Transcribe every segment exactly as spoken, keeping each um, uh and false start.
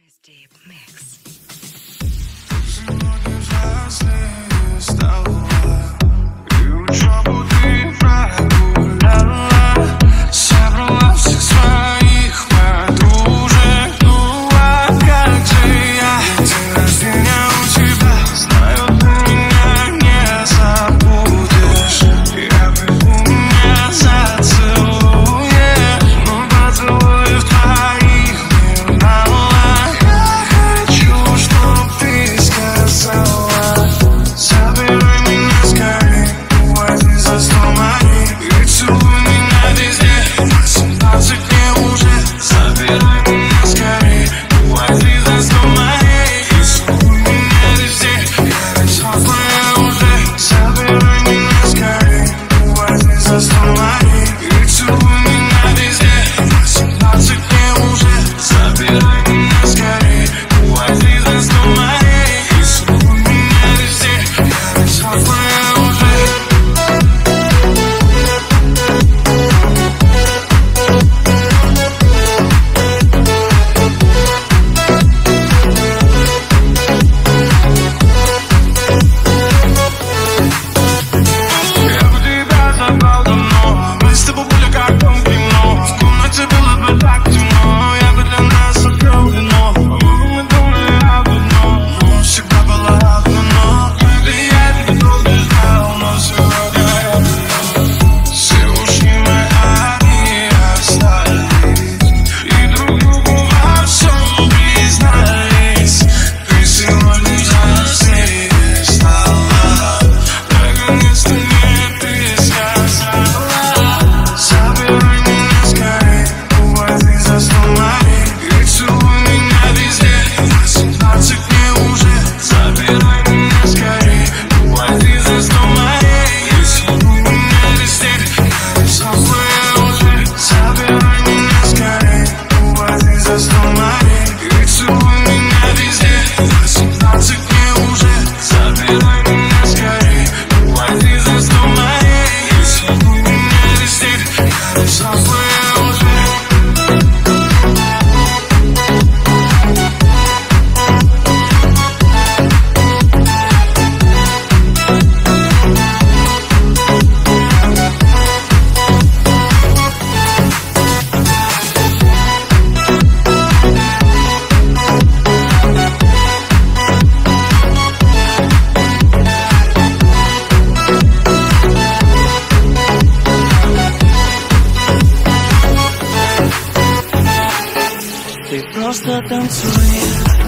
Просто танцуй.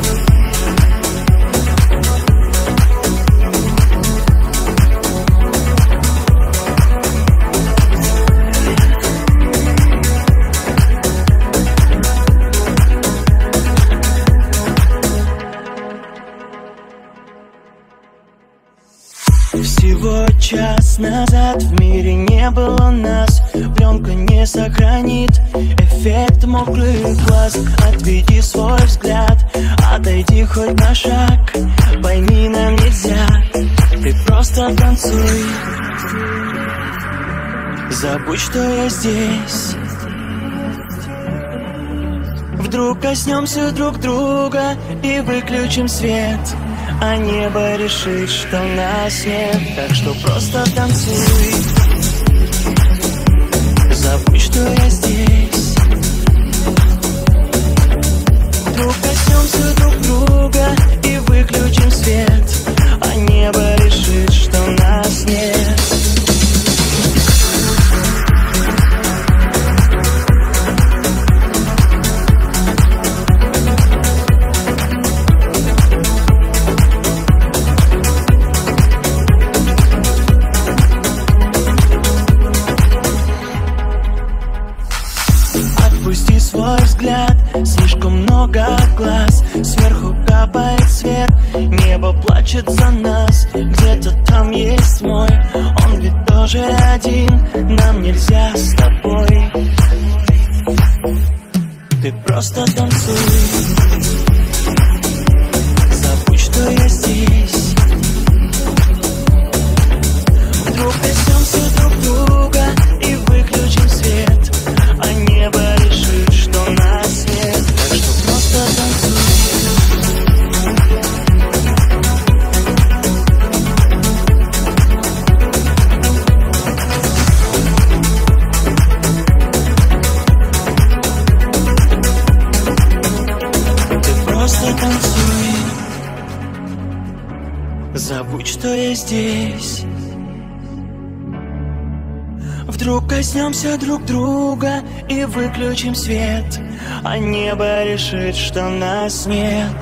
Всего час назад в мире не было нас. Пленка не сохранит эффект мокрых глаз. Отведи свой взгляд, отойди хоть на шаг. Пойми, нам нельзя, ты просто танцуй. Забудь, что я здесь. Вдруг коснемся друг друга и выключим свет, а небо решит, что нас нет. Так что просто танцуй. Забудь, что я здесь. Вдруг коснемся друг друга и выключим свет, а небо решит, что нас нет. Отпусти свой взгляд, слишком много глаз. Сверху капает свет, небо плачет за нас. Где-то там есть мой, он ведь тоже один. Нам нельзя с тобой. Ты просто танцуй. Забудь, что я здесь. Вдруг коснемся друг друга и выключим свет, а небо решит, что нас нет. Так что просто танцуй. забудь, что я здесь. Вдруг коснемся друг друга и выключим свет, а небо решит, что нас нет.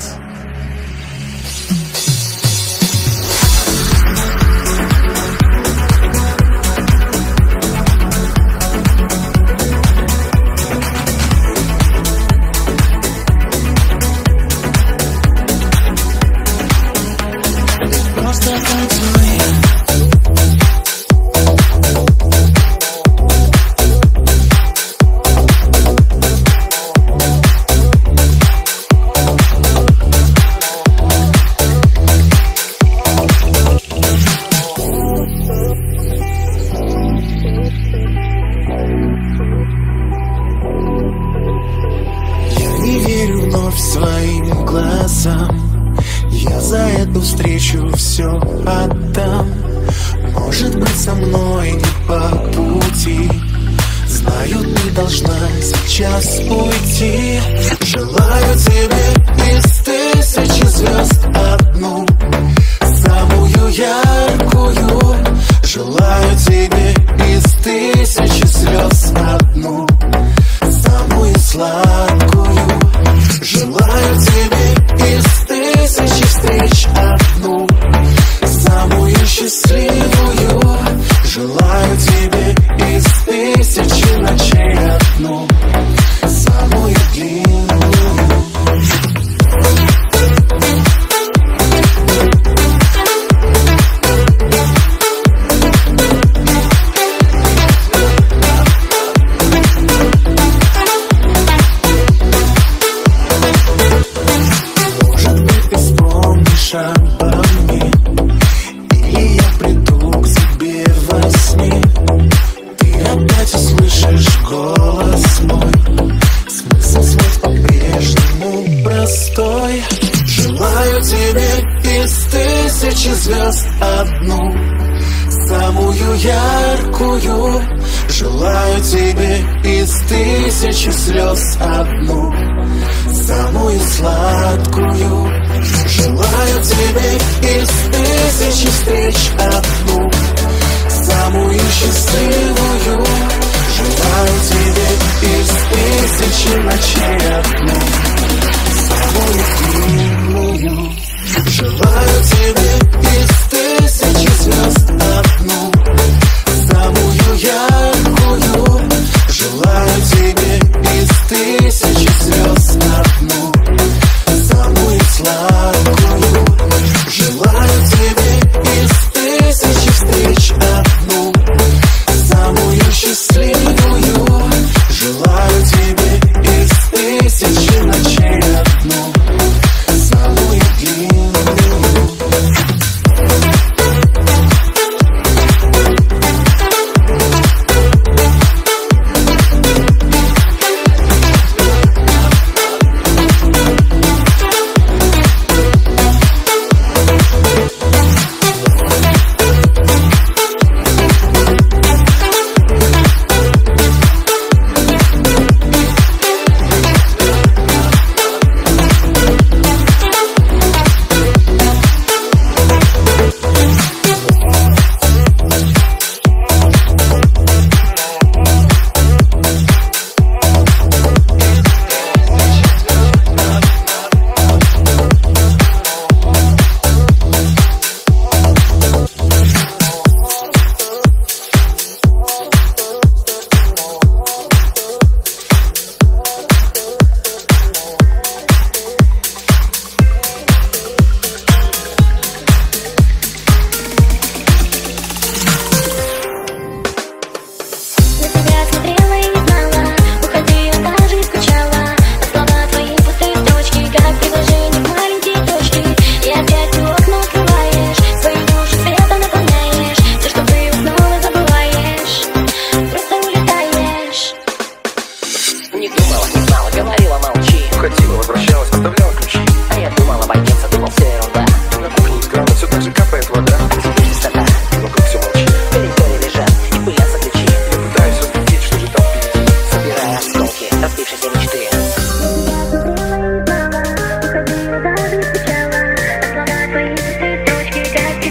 Просто танцуй. Своим глазам я за эту встречу все отдам. Может быть, со мной не по пути, знаю, ты должна сейчас уйти. Желаю тебе из тысячи звезд одну, самую яркую. Желаю тебе из тысячи слез одну, самую сладкую. Желаю тебе из тысячи встреч одну, самую счастливую. Желаю тебе из тысячи ночей одну, самую длинную. Обо мне, или я приду к тебе во сне. Ты опять услышишь голос мой, смысл слов по-прежнему простой. Желаю тебе из тысячи звезд одну, самую яркую. Желаю тебе из тысячи слез одну, самую сладкую. Желаю тебе из тысячи встреч одну, самую счастливую. Желаю тебе из тысячи ночей одну, самую длинную. Желаю тебе из тысячи звезд одну, самую яркую. Желаю тебе из тысячи слез одну, самую сладкую. Желаю тебе из тысячи встреч одну, самую счастливую. Желаю тебе из тысячи ночей одну, самую длинную. Got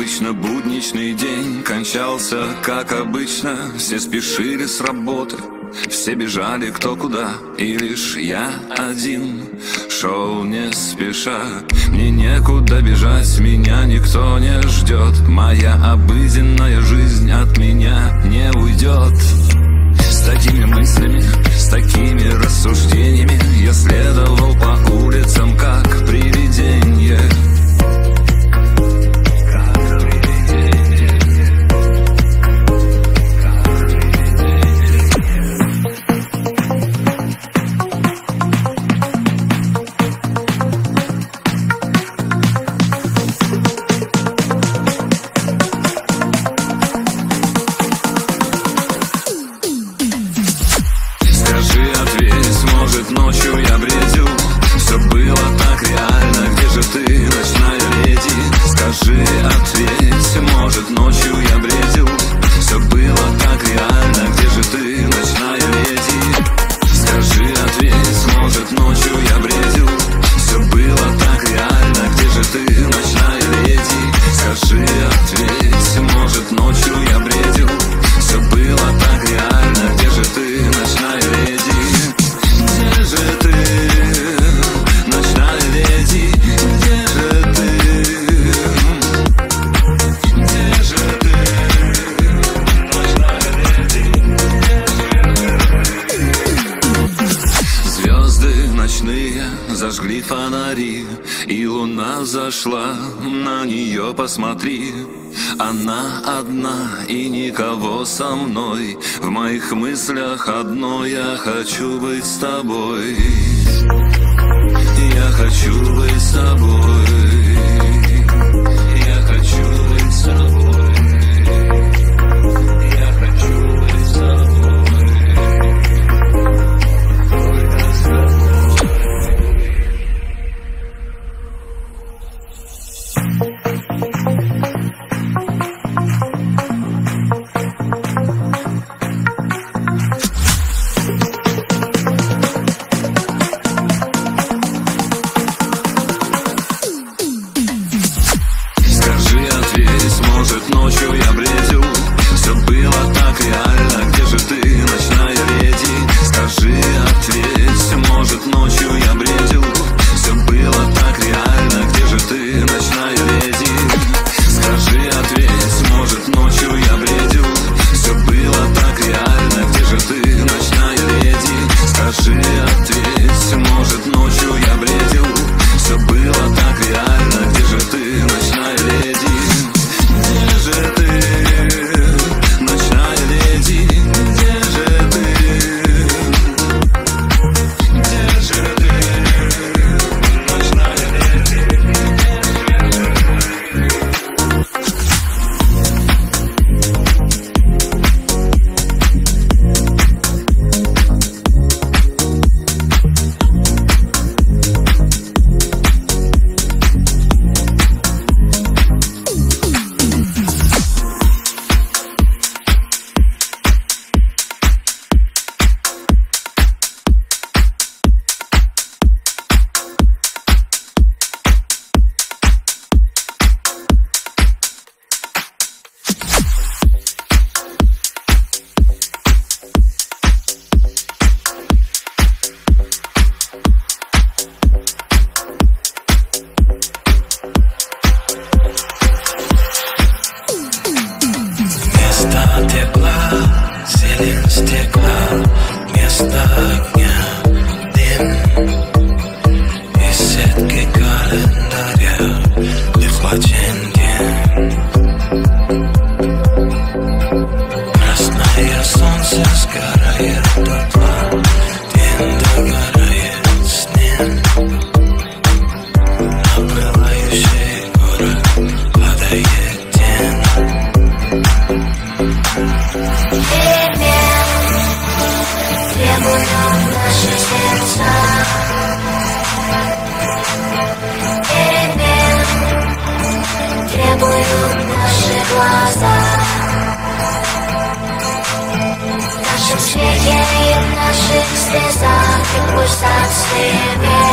обычно будничный день кончался, как обычно. Все спешили с работы, все бежали кто куда, и лишь я один шел не спеша. Мне некуда бежать, меня никто не ждет. Моя обыденная жизнь от меня не уйдет. С такими мыслями, с такими рассуждениями я следовал по улицам, как привидение. Ночью я бредил, все было так реально. Где же ты, ночная леди? Скажи, ответь. Может, ночью я бредил, все было так реально. Где же ты, ночная леди? Скажи, ответь. Может, ночью я бредил, все было так реально. Где же ты, ночная леди? Скажи, ответь. Может, ночью я бредил, все было так реально. Где же ты, ночная леди? Где же ты, ночная леди? Где же ты? Где же ты, ночная леди? Звезды ночные зажгли фонари, и луна взошла, на нее посмотри. Она одна и никого со мной. В моих мыслях одно: я хочу быть с тобой. Я хочу быть с тобой. Я хочу быть с тобой. Я хочу быть с тобой. Только с тобой. Ночью я бредил, все было так реально. Где же ты, ночная леди? Скажи, ответь. Может, ночью я бредил, все было так реально. Где же ты, ночная леди? Скажи, ответь. Может, ночью я бредил, все было так реально. Где же ты, ночная леди? Скажи, ответь. Может, ночью я бредил, все было так реально. Где же ты, ночная леди? Где же ты, ночная леди? Где же ты? Где же ты, ночная леди?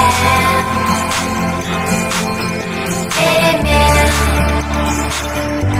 Перемен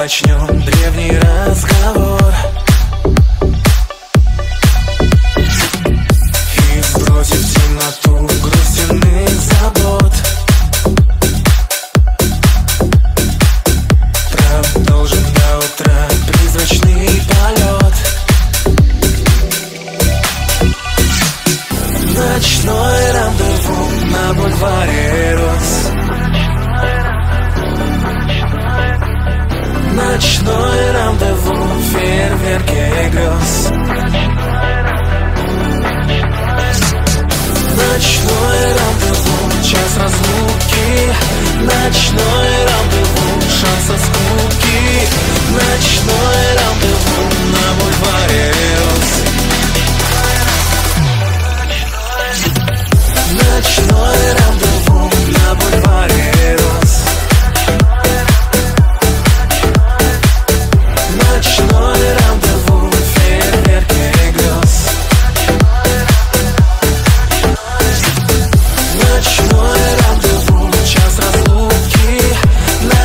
начнем древний разговор и сбросим в темноту грусть иных забот. Продолжим до утра призрачный полет. Ночное рандеву на бульваре роз. Ночное рандеву в фейерверке грез. Ночное рандеву, час разлуки. Ночное рандеву, шанс от скуки. Ночное рандеву на бульваре роз. Ночное рандеву на бульваре роз. Ночное рандеву в фейерверке грез. Ночное рандеву, час разлуки.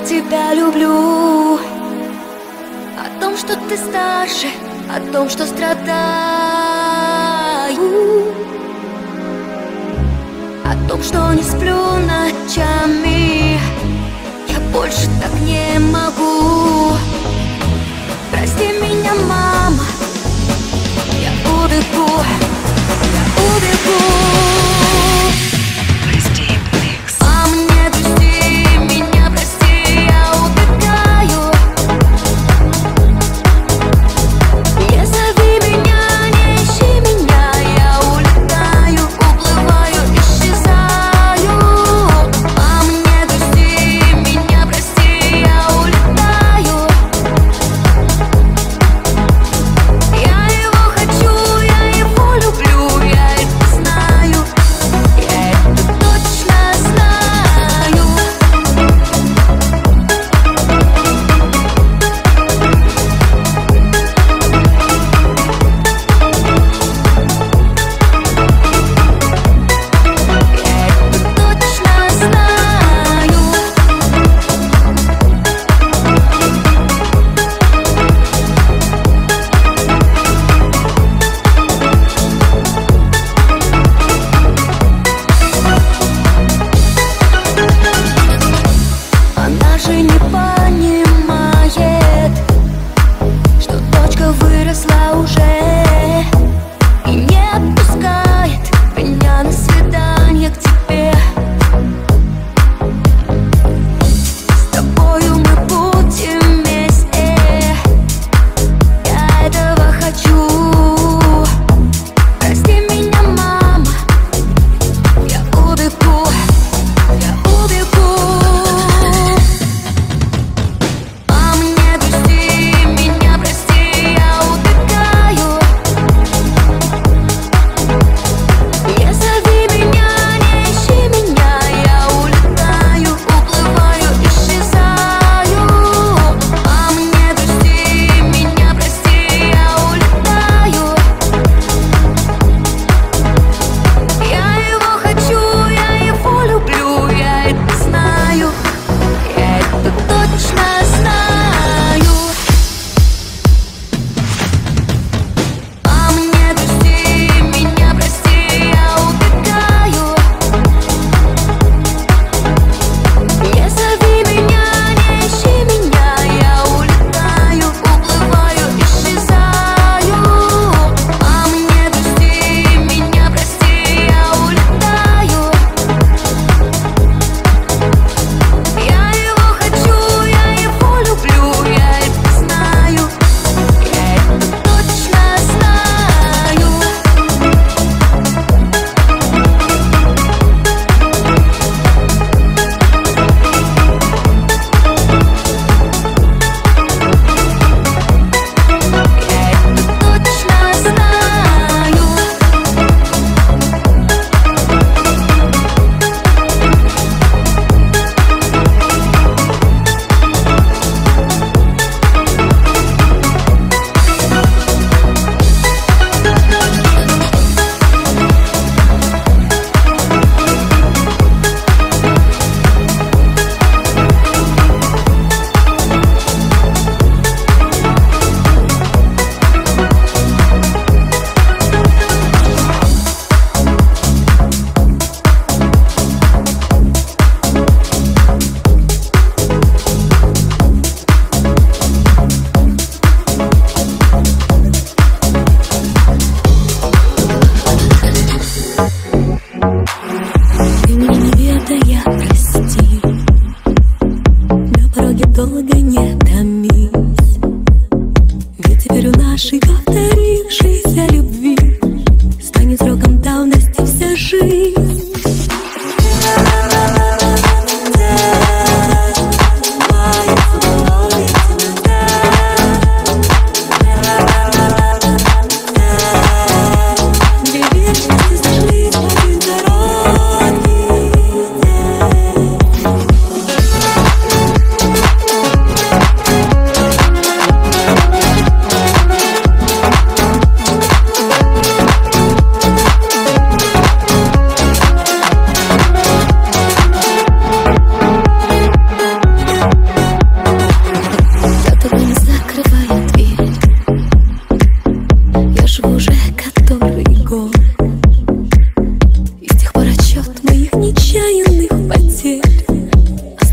я тебя люблю, о том, что ты старше, о том, что страдаю, о том, что не сплю ночами. Я больше так не могу. Прости меня, мама, я убегу, я убегу. Мама, не грусти, меня прости, я убегаю. Не зови меня, не ищи меня, я улетаю, уплываю, исчезаю. Мама, не грусти, меня прости, я улетаю.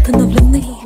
остановлены.